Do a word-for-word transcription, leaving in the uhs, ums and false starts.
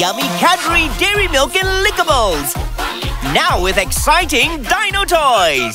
yummy Cadbury Dairy Milk and Lickables. Now with exciting Dino toys.